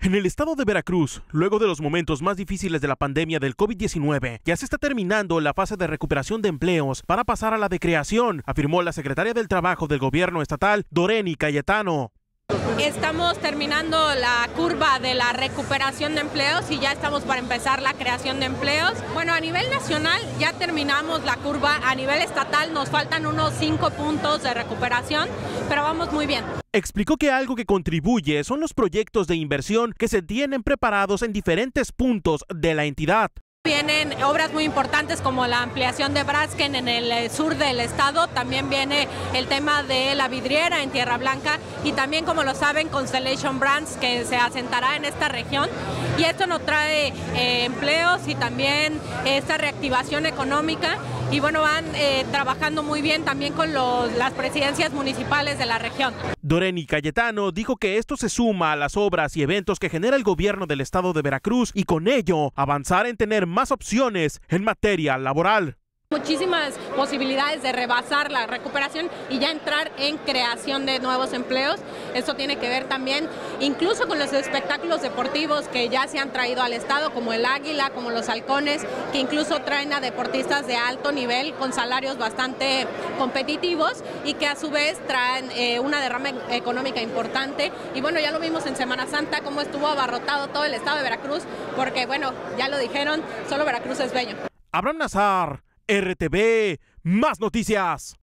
En el estado de Veracruz, luego de los momentos más difíciles de la pandemia del COVID-19, ya se está terminando la fase de recuperación de empleos para pasar a la de creación, afirmó la secretaria del Trabajo del gobierno estatal, Doreni Cayetano. Estamos terminando la curva de la recuperación de empleos y ya estamos para empezar la creación de empleos. Bueno, a nivel nacional ya terminamos la curva, a nivel estatal nos faltan unos 5 puntos de recuperación, pero vamos muy bien. Explicó que algo que contribuye son los proyectos de inversión que se tienen preparados en diferentes puntos de la entidad. Vienen obras muy importantes como la ampliación de Braskem en el sur del estado, también viene el tema de la vidriera en Tierra Blanca y también, como lo saben, Constellation Brands, que se asentará en esta región, y esto nos trae empleos y también esta reactivación económica, y bueno, van trabajando muy bien también con las presidencias municipales de la región. Doreni Cayetano dijo que esto se suma a las obras y eventos que genera el gobierno del estado de Veracruz y con ello avanzar en tener más opciones en materia laboral. Muchísimas posibilidades de rebasar la recuperación y ya entrar en creación de nuevos empleos. Esto tiene que ver también incluso con los espectáculos deportivos que ya se han traído al estado, como el Águila, como los Halcones, que incluso traen a deportistas de alto nivel con salarios bastante competitivos y que a su vez traen una derrama económica importante. Y bueno, ya lo vimos en Semana Santa, cómo estuvo abarrotado todo el estado de Veracruz, porque bueno, ya lo dijeron, solo Veracruz es bello. Abraham Nazar, RTV, más noticias.